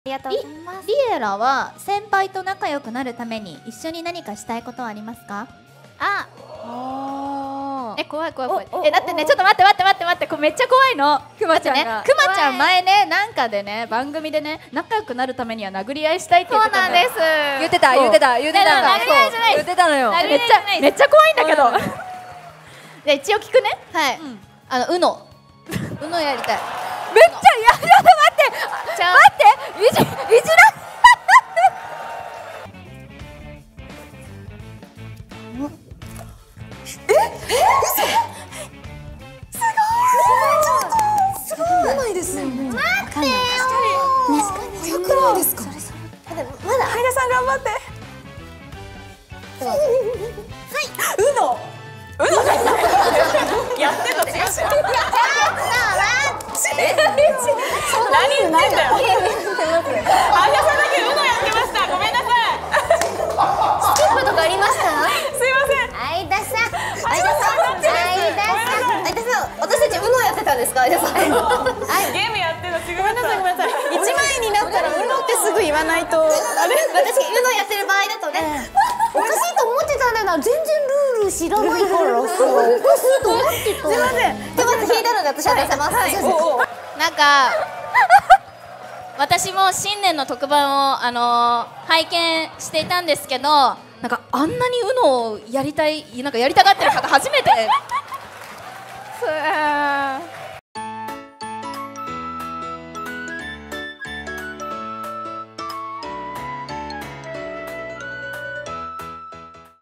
りがとうございます。 リエラは先輩と仲良くなるために一緒に何かしたいことはありますか？ あ、 怖い怖い怖い。だってね、ちょっと待って、これめっちゃ怖いの。くまちゃんが。くまちゃん前ね、なんかでね、番組でね、仲良くなるためには殴り合いしたいって言ってたんだよ。 そうなんです。 言ってた殴り合いじゃない。 言ってたのよ。 めっちゃ怖いんだけど。で一応聞くね。 はい。うのやりたい。 めっちゃやだ、待って、いじらすごいないですよ。待ってよー。よくないですか。 まだはいださん頑張って。はい。うのやってた。違う。何言ってんだよ。はいださんだけうのやってました。ごめんなさい。 スキップとかありました？ すいません。 相田さん、私たちうのやってたんですか？相田さん。 ゲームやってるの違う。ごめんなさい。1枚になったらうのってすぐ言わないと。あれ？ 私うのやってる場合だとね、おかしいと思ってたんだよな。全然ルール知らないからさ、おかしいと思ってた。すいません。でまず引いたので私は出せます。 なんか私も新年の特番を拝見していたんですけど、なんかあんなにUNOをやりたがってる方初めて。